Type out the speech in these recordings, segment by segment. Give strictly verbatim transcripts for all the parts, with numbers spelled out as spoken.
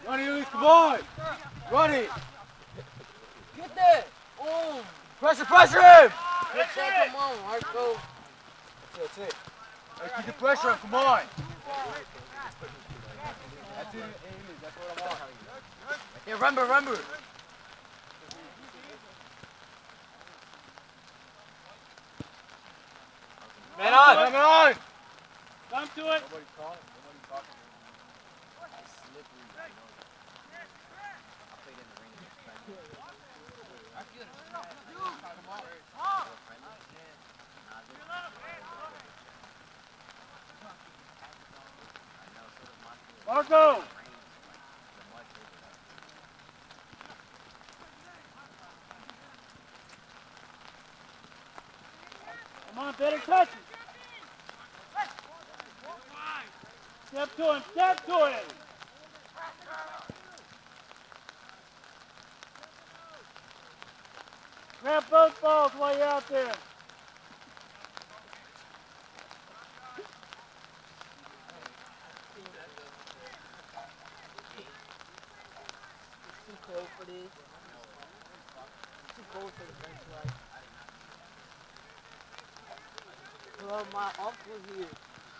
Run it, Elise, come on! Run it! Get that! Oh! Pressure, pressure him! Good shot, come on, Marco. That's it, that's it. Hey, keep the pressure up, come on! That's it, Elise, that's what I want. Yeah, remember, remember. Man on! Man on! Come to it! Nobody's calling, nobody's talking. It's slippery, I know that. I played in the rain against friends. I feel it. Come on. Marco! Come on, better touch it. Step to him, step to him. Grab both balls while you're out there. Too cold for this. Too cold for the bench life. Well, my uncle here.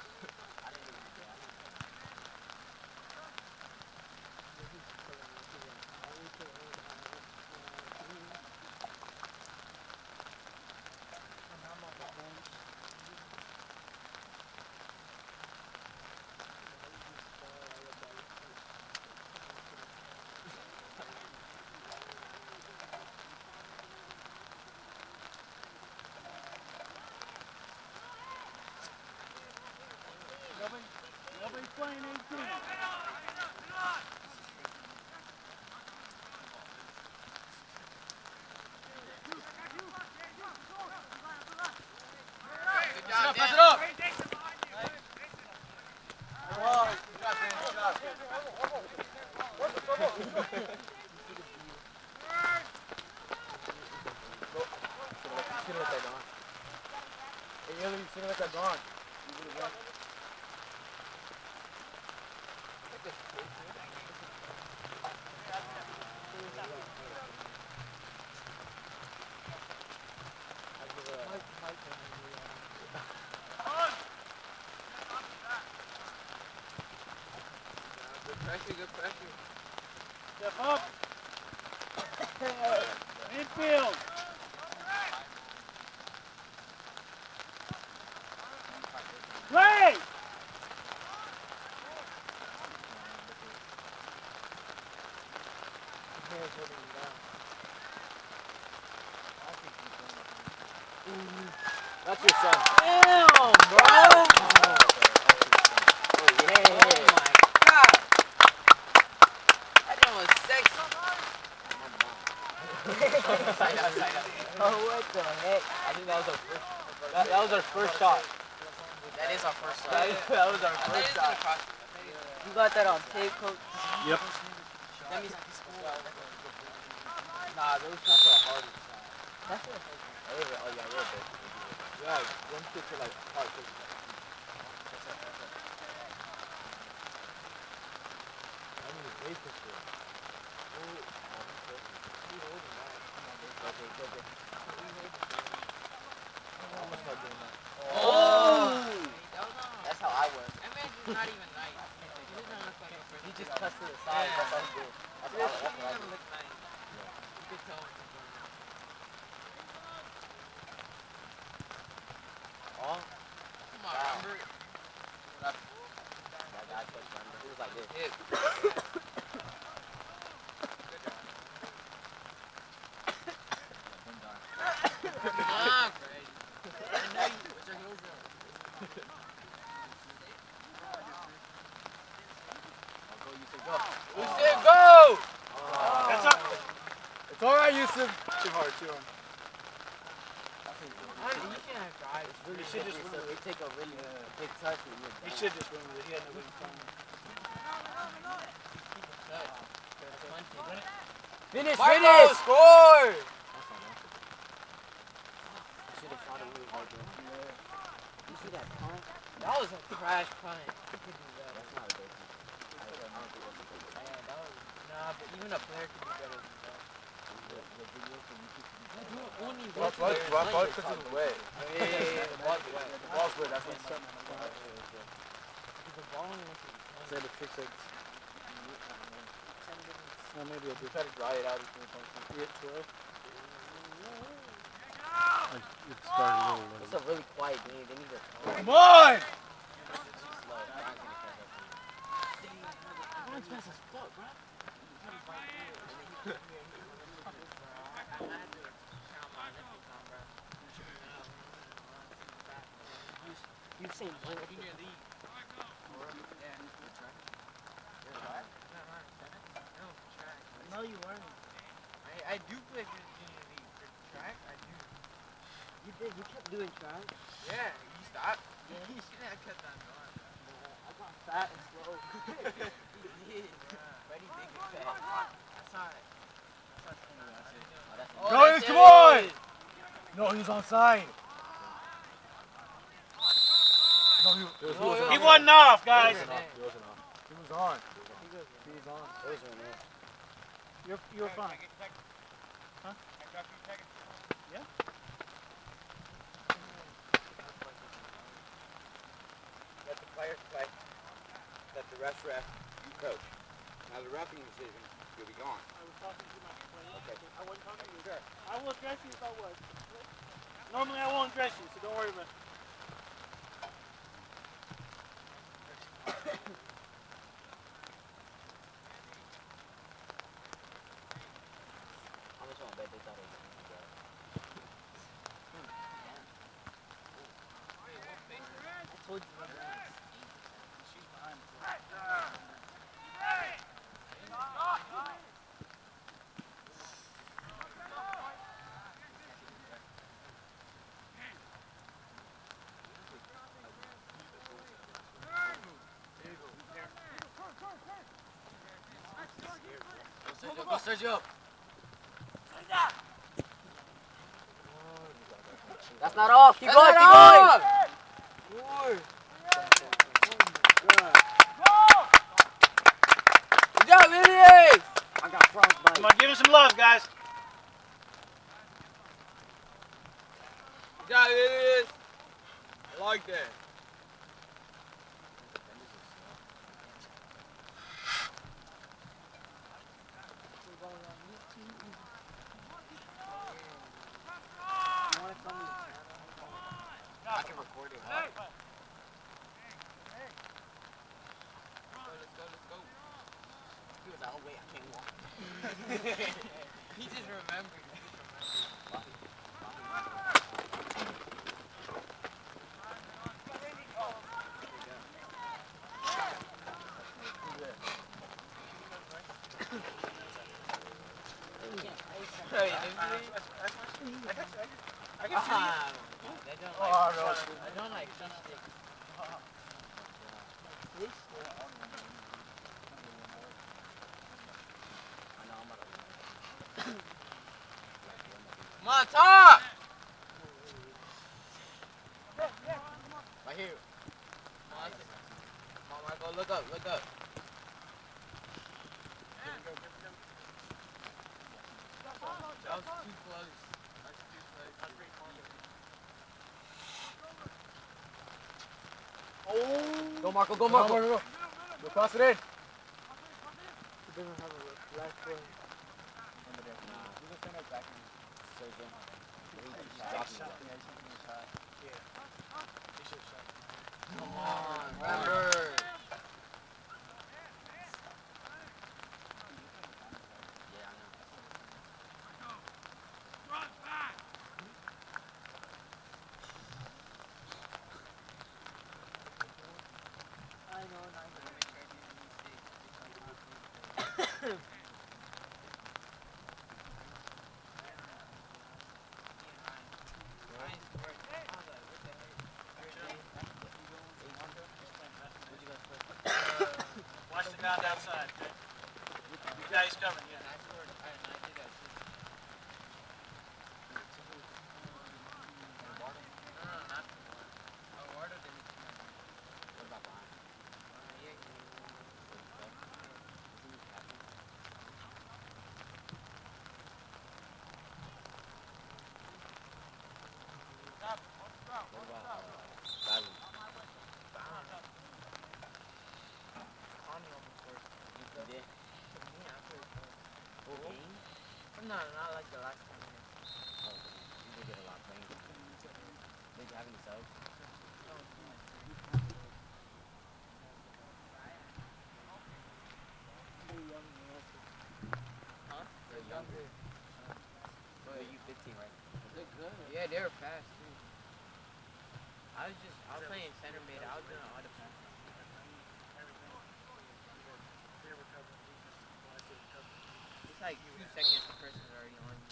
Nobody, nobody's playing eighteen. Pass it up, pass it up! Wow, good job, Dan, good job. You should have let that gone. Hey, Ellie, you should have let that gone. You would have won. Good pressure, good pressure. Step up. Infield. Play! That's your son. Damn, bro! Oh, yeah. Oh my god! That one was sexy. Side out, side out. Oh, what the heck? I think that was our first. That, that was our first shot. That is our first shot. That, that was our I thought first he was gonna shot. cross it. You got that on tape, coach? Yep. That means he scored. Nah, those shots are harder shots. That's what it A little bit, oh yeah, a little bit. Yeah, them shits are like hard. That's it, that's it. I need a base for sure. Oh, he's holding that. Okay, okay, okay. I'm gonna start doing that. Oh! That's how I work. That man's just not even nice. He doesn't look like a person. He just cuts to the side. That's all he do. That's all, that's what I do. Look nice. You can tell when he's going out. Oh? Come on, remember? That guy touched my He was like this. Hit. Come on, Fred. I know you. What's your heels on? I'll go, Yusuf, go. Yusuf, go! Oh. That's up. It's alright, Yusuf. Too hard, too hard. Honestly, you can't have drive. You should just win with it. take a really big touch and you're He should just win with it. He had no good phone. Finish, Marco, finish! score! Should have shot it really hard, bro. You see that punt? That was a crash punt. You could do that. That's not a good punt. I don't think that's a good punt. Yeah, that was Nah, but even a player could do better than that. Only Well, one well, player well, is well, like- because it's wet. Yeah, yeah, yeah, yeah, the ball's wet. The ball's wet, that's what's up. The ball only went to the Say to fix it. ten minutes. No, maybe I did. Try to dry it out between functions. Yeah, twelve. It started a little It's a really quiet game. They need to calm. Come on! It's too slow. Brian's gonna catch up to you. Brian's fast as fuck, bro. You've seen Bolt. Junior league. Yeah. Track? No, you weren't. I, I do play for the junior league. For track, I do. You did? You kept doing track? Yeah. You stopped? Yeah. You shouldn't have kept on going. I got fat and slow. He did. Freddie did get fat. That's not it. That's not it. Oh, Goins, come on! No, he was onside. No, he, he, was, he, wasn't He off. wasn't off, He guys. wasn't off. He wasn't off. He was on. He was on. It was one there. You're, you're fine. Huh? Yeah? Let the players play. Let the ref ref. You coach. Now the refing decision, you'll be gone. I was talking to my player. Okay. I wasn't talking to you. Sure. I will address you if I was. Normally I won't address you, so don't worry about it. How much on bet they thought it was going to go? I told you. She's behind. Go, Sergio. That's not off. Keep going, keep going. Good job, Willie. I got frostbite. Come on, give him some love, guys. Good job, Willie. I like that. I can record it. Huh? Let's go, let's go. He was like, oh wait, I can't walk. He just remembered. He just remembered. Hey, I can see you. They don't like, Oh, no. I don't like fish sticks. Fish sticks? I know, I'm about to win. Come on, top! Right here. Come on, come on, Michael, look up, look up. That was too close. That's too close. Oh! Go Marco, go Marco! Go, go, go. Go cross it in. He doesn't have a black foot. Come on, remember! Yeah, I know. I know, I know. Watch the mound outside. Okay? Yeah, he's coming. Yeah. about uh, Valley? I don't know. Connie almost scored. You did? Yeah, I'm pretty sure. Full game? No, not like the last ten minutes. Oh, you did get a lot playing. Did you have any subs? Huh? They're younger. So are you fifteen, right? They're good. Yeah, they were fast too. I was just, I was playing center mid. I was doing all the pass. It's like two seconds, the person's already on you.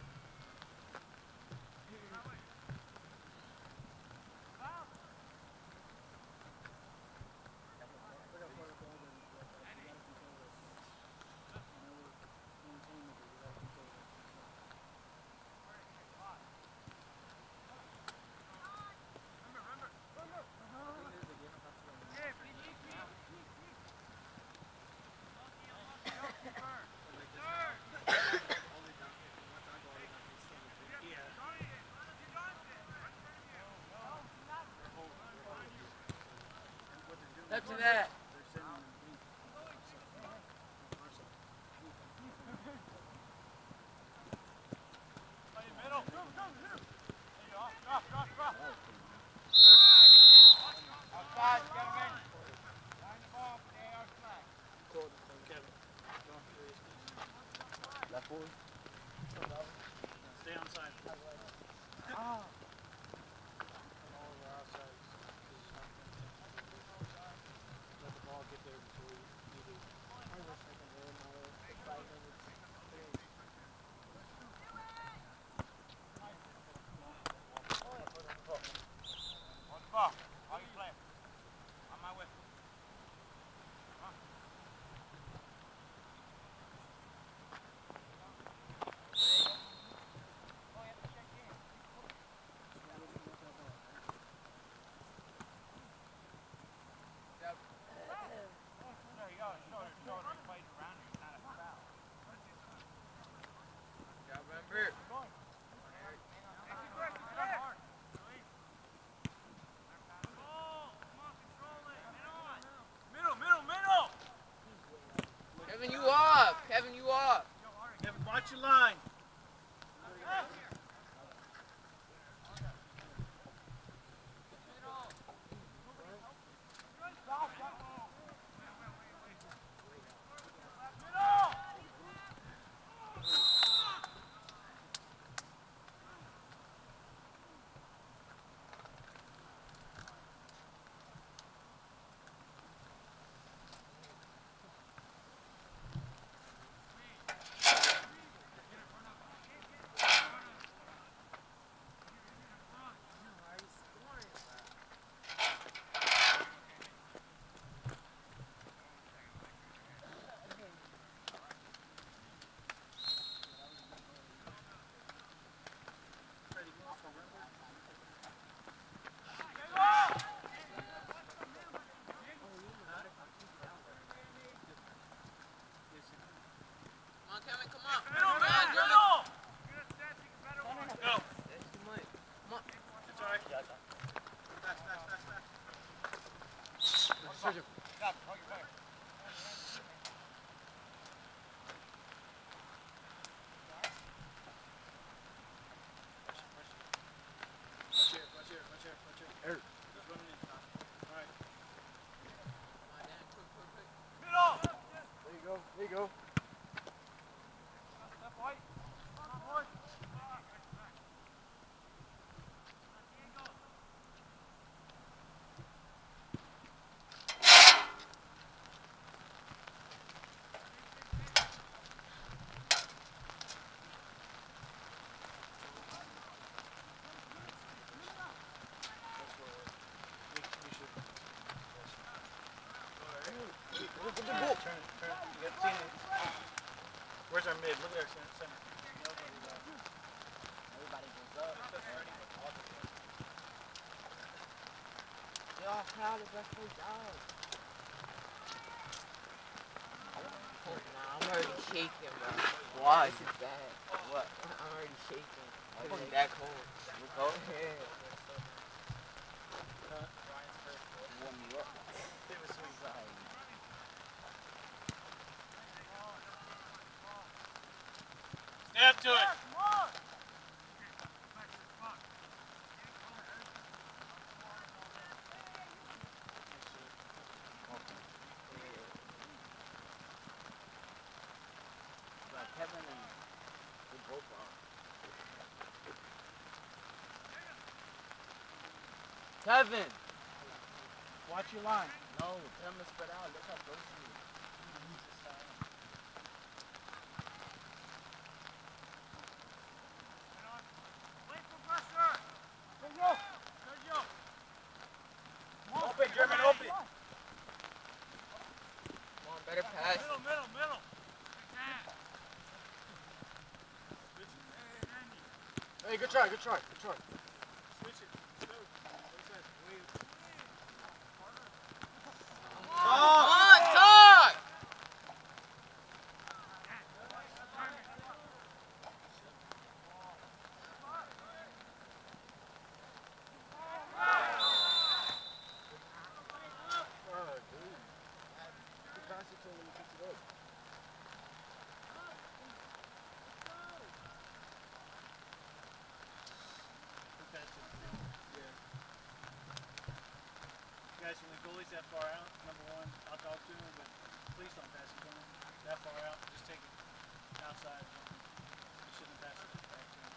Up to that. Left forward? Stay on side. Oh. Let the ball get there before you, you do. I wish I could learn how to five minutes. On the ball. How you playing? On my way. There you go. Shoulder, shoulder. He played around you. Not a foul. Y'all remember? Middle, middle, middle! Kevin, you up. Kevin, you up. Kevin, watch your line. Come on, Kevin, come on. Middle, Come middle, on, Jordan. middle! Go. That's too much. Come on. It's all right. Fast, fast, fast, fast. Sergio. Stop. Hold your fire. Watch here, watch here, watch here, watch here. Er. Just running in. All right. Come on, Dan. Quick, quick, quick. Middle! There you go, there you go. Left white. Come on, boy. Look at the ball. Turn, turn. You got ten. Where's our mid? Look there, center. center. Everybody goes up. Y'all proud of us for y'all. Nah, I'm already shaking, bro. Why? This is bad. What? I'm already shaking. Okay. It's that cold. You cold? Yeah. up to it. But Kevin and they both are. Kevin! Watch your line. No, tell him to spread out. Look how close he is. Open, German, open. Come on, better pass. Middle, middle, middle. Hey, good try, good try, good try. Switch it. Go. Come on, talk! Oh, dude. You pass it to him and he picks it up. Guys, when the goalie's that far out, number one, I'll talk to him, but please don't pass it to him. That far out, just take it outside. You shouldn't pass it back to him.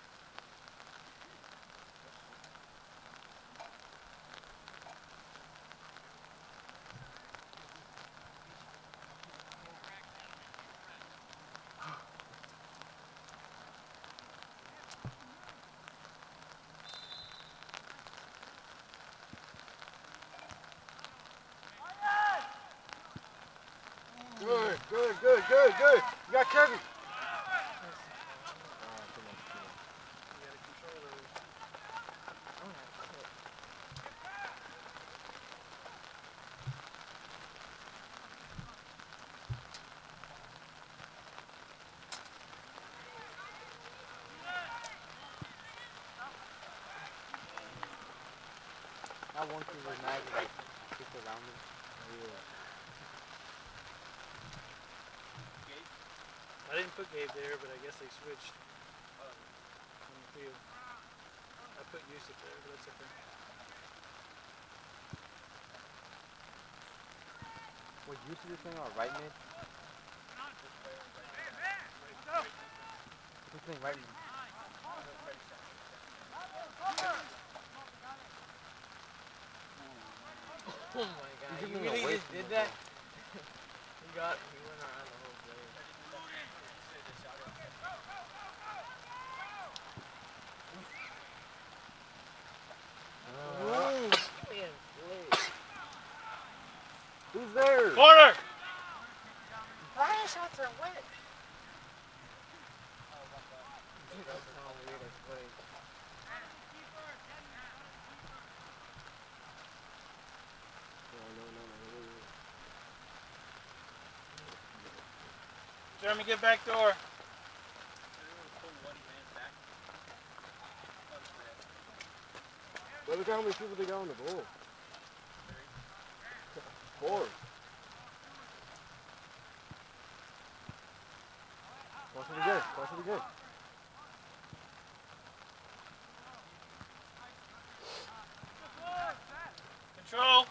Good, good, good, good, good. You got Kevin. That one thing was mad, like, kicked around him. I didn't put Gabe there, but I guess they switched on the field. I put Yusuf there, but that's okay. Was Yusuf this thing on right mid? He's playing right mid. Oh my god, He's you giving really away just from did him, that? he got, he went around the whole play. Ooh. Who's there? Corner! Fire shots are wet. Dude, that's how weird I play. Jeremy, get back door. Well, look how many people they got on the goal. Four. Watch it again. Watch it again. Control.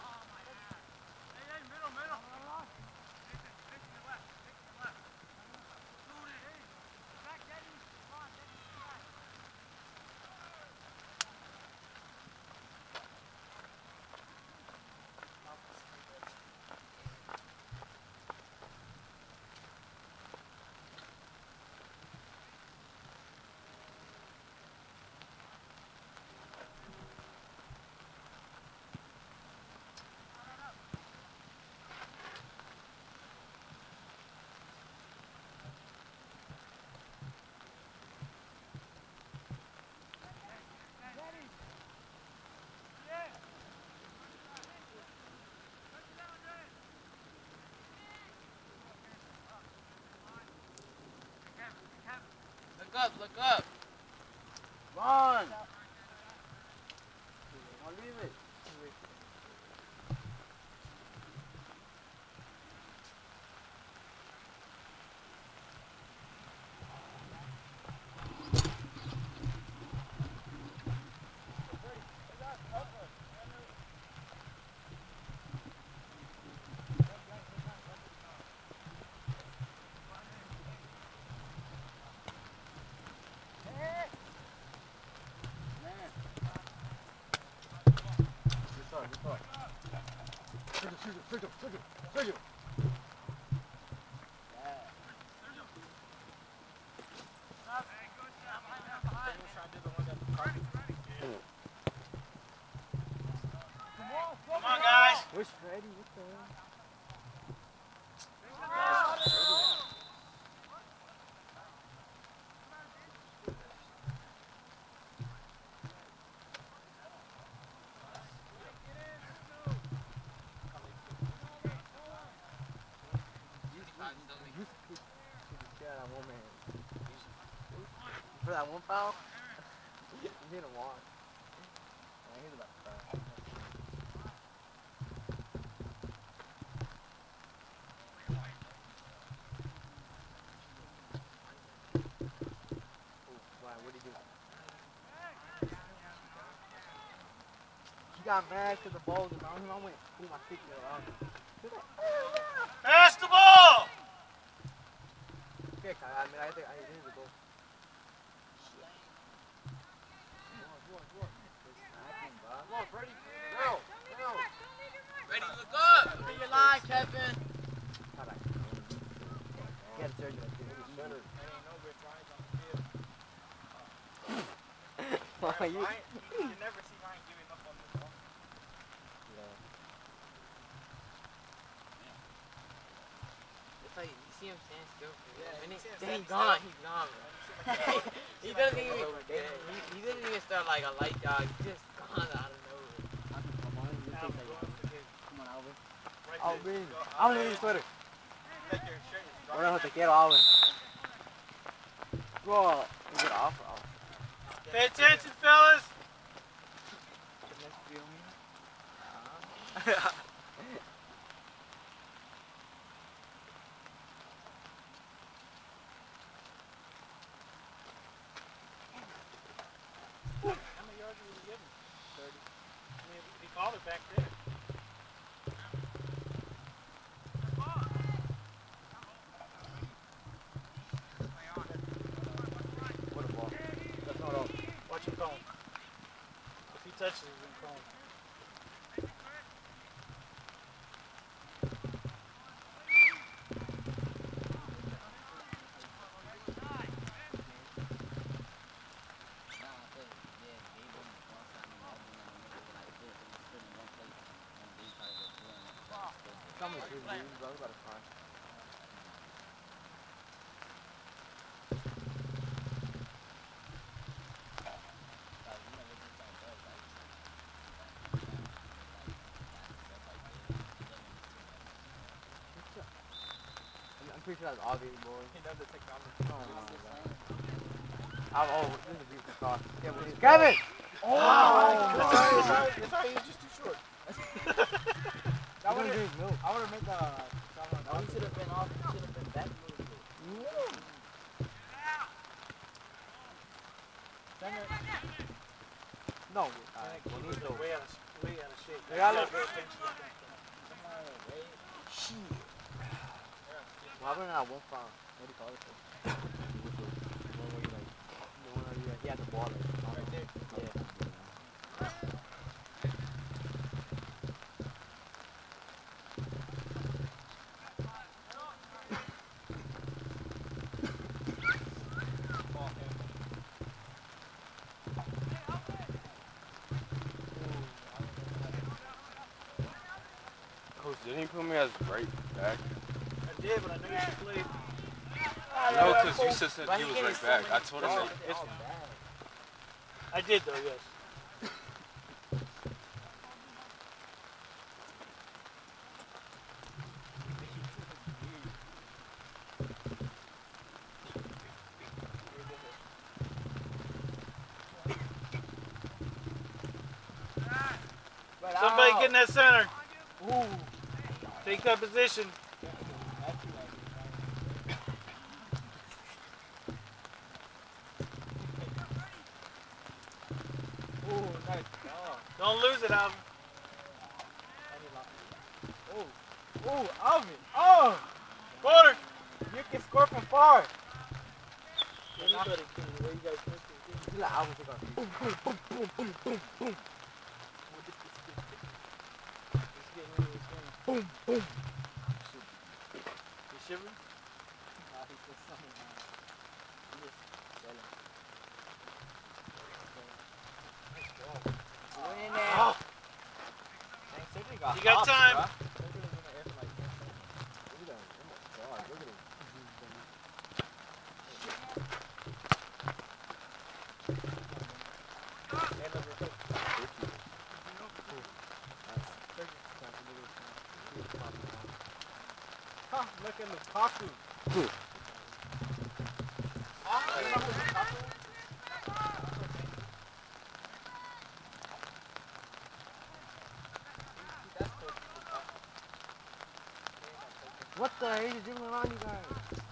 Look up, look up. Run! I'll leave it. Sergio, Sergio, Sergio. Come on, guys. Where's Freddy? What the hell? For that one foul? You hit him once. Man, he's about to cry. He got mad because the ball was around him. I went, ooh, my feet were around him. He was like, Pass the ball. yeah, I mean, I think I think it's a goal. Come on, Freddie. No, no. Ready, look up! To your line, Kevin! He had a surgery like this. Center. Mama, you... You never see Ryan giving up on the ball. It's like, you see him stand still for Yeah, a you minute, see him then he's standing gone, still. he's gone, bro. he doesn't even, he, he doesn't even start like a light jog, he's just gone out of nowhere. Come on, you Alvin, take go that. off the gate. Come on, Alvin. Right Alvin. there. Go, Alvin, need sweater. Take your shirt and drop Ahora no it. te quiero, Alvin. Bro, is it off or off? Pay attention, fellas. How many yards did he give him? thirty. I mean, he called it back there. What a ball. That's not off. Watch him call him. If he touches it, he's going to call him. Come with you, dude. Bro, about to cry. I'm pretty sure that's obvious, boy. He knows the technology. Oh my god. I'm, oh, this is a beautiful cross. Yeah, but it's Kevin! Oh! That's how that's how- that's how he was just too short. That would have milk. I would have made the. No, he should have been off, he should have been back a little bit. Dang it. No. I think he was Bonito. way out of, way out of shape. They got You it. gotta pay attention to that. What happened to that one foul? What do you call it? The one where you like, the one where you like, he had the ball like, Right there. yeah. Coach, didn't he put me as right back? I did, but I knew you should play. No, because you said But he he was gave right so back. many I told him balls. that. It's I did though, yes. Somebody get in that center. Ooh. Take that position. Ooh, nice. Don't lose it, Alvin. Oh. Ooh, Alvin. Oh! Quarter. You can score from far. Anybody can. Where you guys missed it. You let Alvin take off. Boom, boom, boom, boom, boom, boom, boom. Just getting into this game. Boom, boom. You shivering? Nah, he's just something, man. I'm just chilling. Nice job. Win it. Oh. Dang, Cedric got You got hops, time. bruh. Cedric was in the air for like ten seconds. Look at that. Oh my god, look at him. Hey, look, look, look. Huh, look at Lukaku. What the hell are you dribbling around, you guys?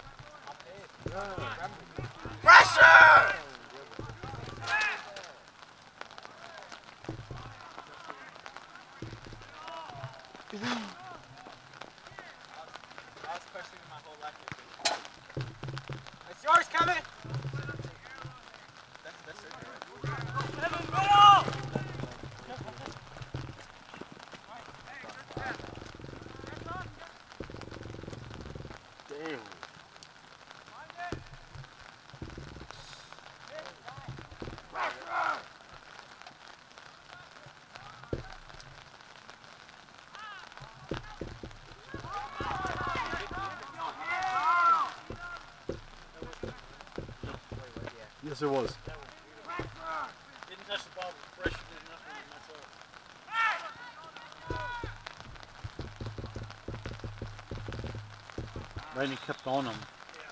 Yeah. Pressure! I was questioning my whole life. It's yours, Kevin! That's the best surgery, right? Damn. Yes, it was. Didn't touch the ball, but pressure did enough for him, that's all. Randy kept on him.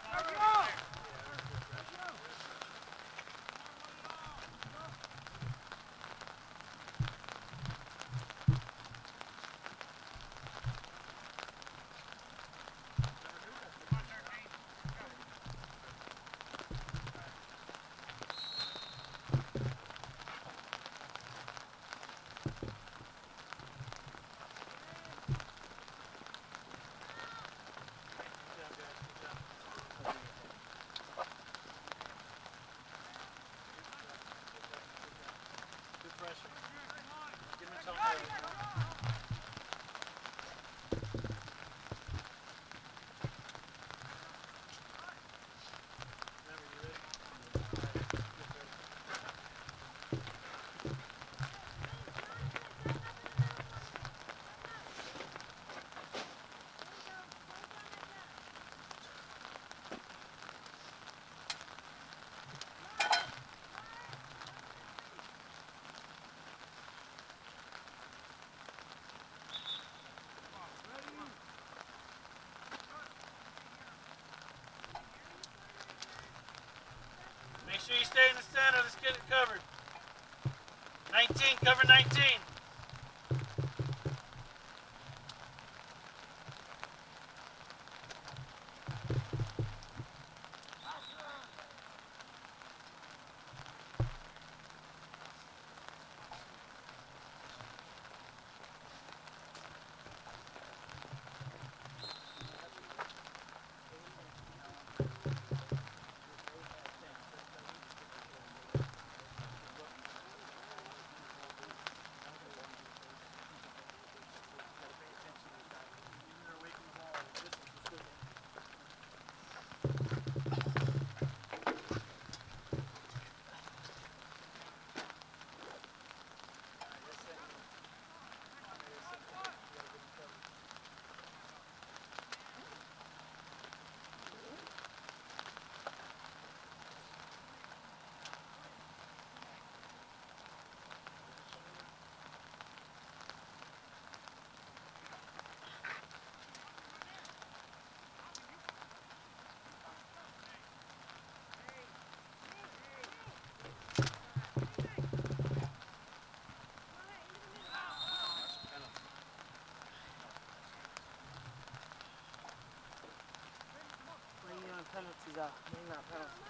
Good pressure. Give him a tone there. Remember, you ready? Make sure you stay in the center. Let's get it covered. nineteen, cover nineteen. Penalties out. Maybe not penalties.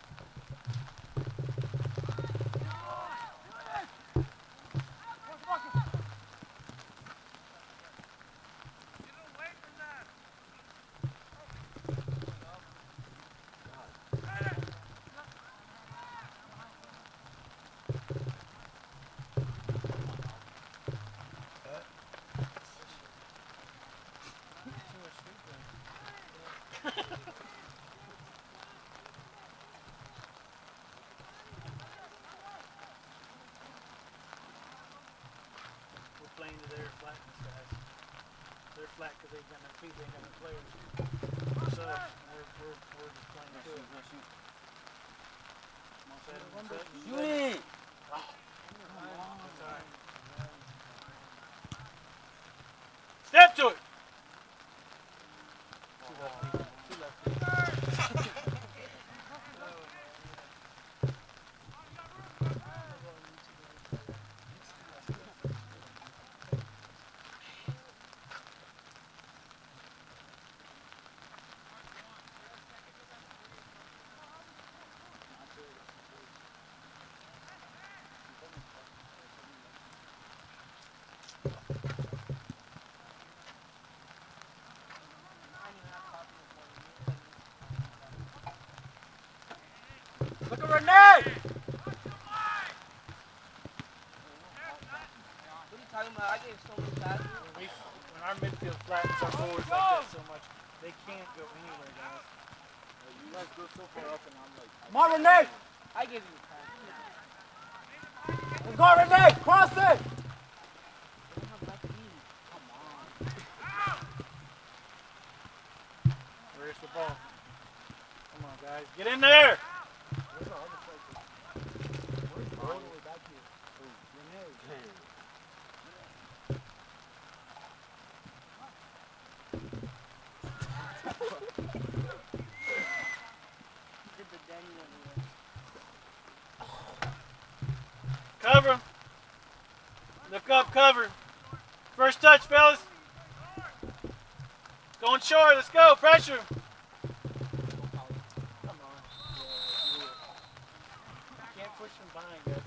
Fucking flat because they got no feet, they ain't got no players. So we're, we're, we're just playing to it. Come on, set him, set him, Shoot it! That's all right. Step to it. Two left feet. Two left feet. Look at Renee! What are you talking about? I gave so many passes. When, we, when our midfield flattens our forwards like that so much, they can't go anywhere, guys. You guys go so far up and I'm like... Come on, Renee! I gave you a pass. Let's go, Renee! Cross it! Where's the ball? Come on, guys. Get in there! Cover. Look up, cover. First touch, fellas. Going short. Let's go. Pressure. Come on. Can't push from behind, guys.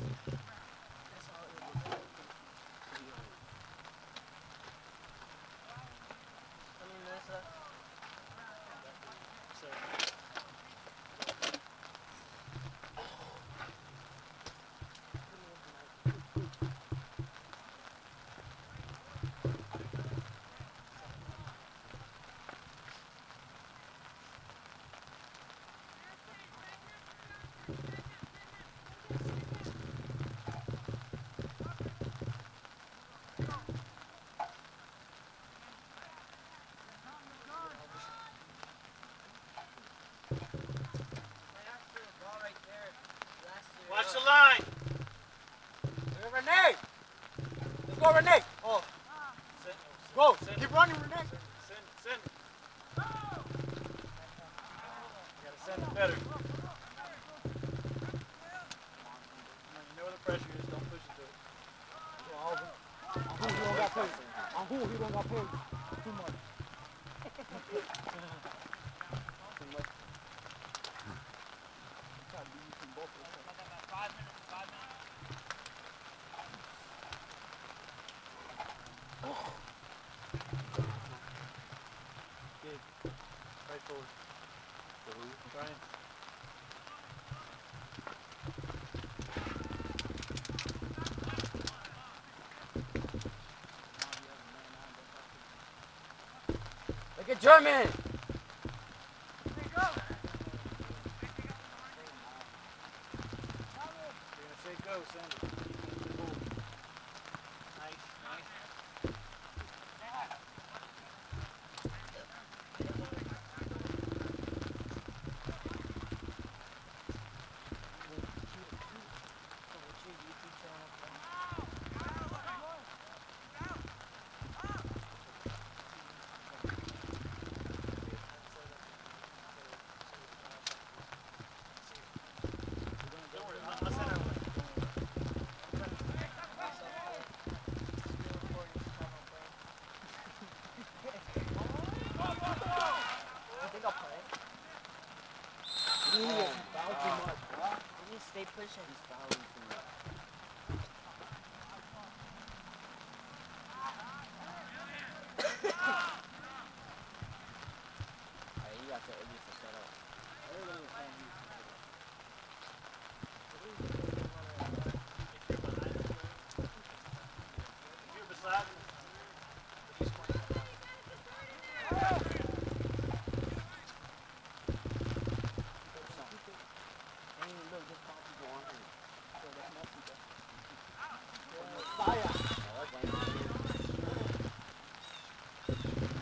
Watch the line. Renee! Let's go, Renee! Oh, Send, go! send Keep it. running, Renee! Send it, send it, send it. You gotta send it better. Come on, you know where the pressure is. Don't push it to it. On who he don't got paid? On who he don't got paid? Too much. Right forward. Brian. Look at German! You're gonna say go, send it. Nice, nice. Don't worry, I'll, I'll send her one. I think I'll play. He is foul too much. We need to stay pushing. He's fouling too much. Alright, you got to at least set up. If you're beside him, he's playing. Ain't even look, just foul people on him. So that's Messi, though. Messiah! Oh, that's right.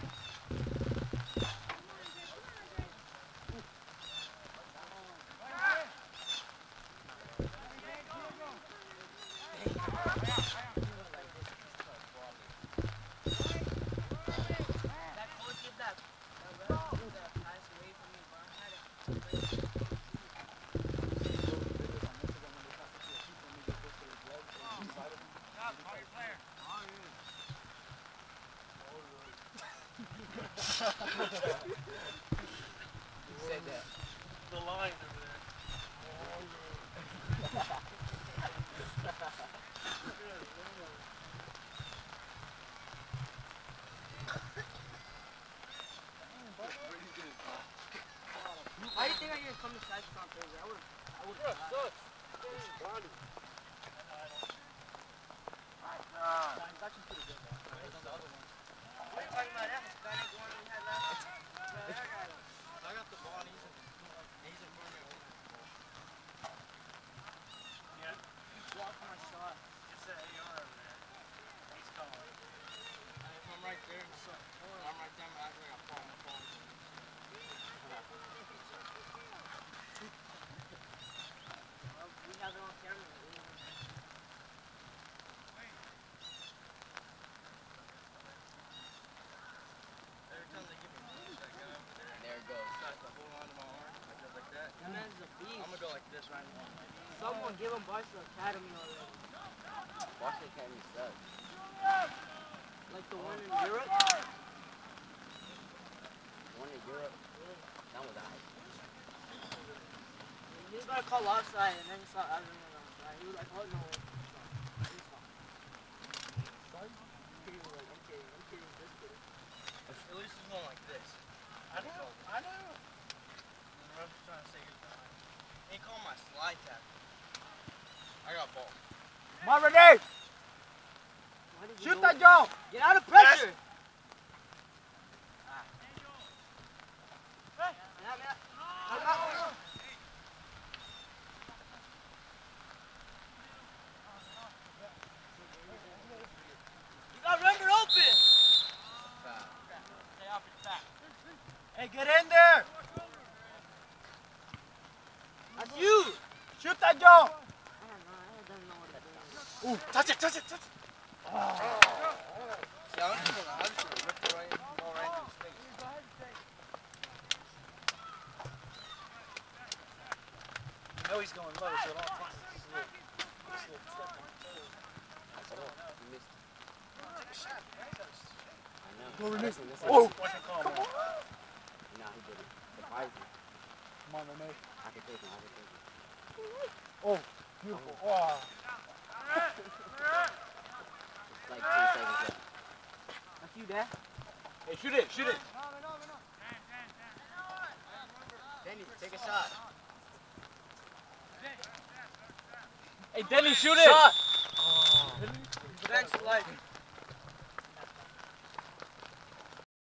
Who said that? The line over there. Why do you think I didn't come to Texas on Thursday? I would have. I would have. sucks. Blondie. Nah. It's actually pretty good though. What are you talking about? That Hispanic one we had last time? I got the ball and he's in, he's in front of me. Yeah, Block my shot. it's that A R over there. He's calling. If I'm right there, so, I'm right there, I'm acting like I'm falling, I'm falling. Well, we have it on camera. Every time they give me a push, that guy over there, and there it goes. Tries to hold on to my arm, I go like that. That man's a I'm beast. gonna go like this right now. Someone give him Barca Academy already. Boston Academy sucks. Like the one in Europe. One in Europe, that was alright. He was gonna call offside and then he saw Ivan went offside. He was like, oh no. He's fine. He was like, I'm kidding, I'm kidding, this kid. At least it's going like this. I know, I know. And the ref's trying to say you're done. He called my slide tackle. I got ball. Come on, Renee. Why did you Shoot go- that jump. Get out of pressure! Ah. Mira, mira. Calma. You got Rembert open! Foul. Stay off his back. Hey, get in there. That's you! Shoot that jump. I don't know, I don't know what to do. Ooh, touch it, touch it, touch it. See, I was just gonna, I was just gonna rip it right, ball right into his face. You know he's going low, so don't take this little, this little step on his toes. You missed it. Take a shot, man. I know. Go, Renee. Listen, listen. Oh. Wasn't called, man. Nah, he didn't. Surprised me. Come on, Renee. I can take him, I can take him. Oh, beautiful. Oh. It's like ten seconds left. That's you, Dad. Hey, shoot it, shoot it. Danny, take a shot. Hey, Denny, shoot it. Shot. Thanks for life.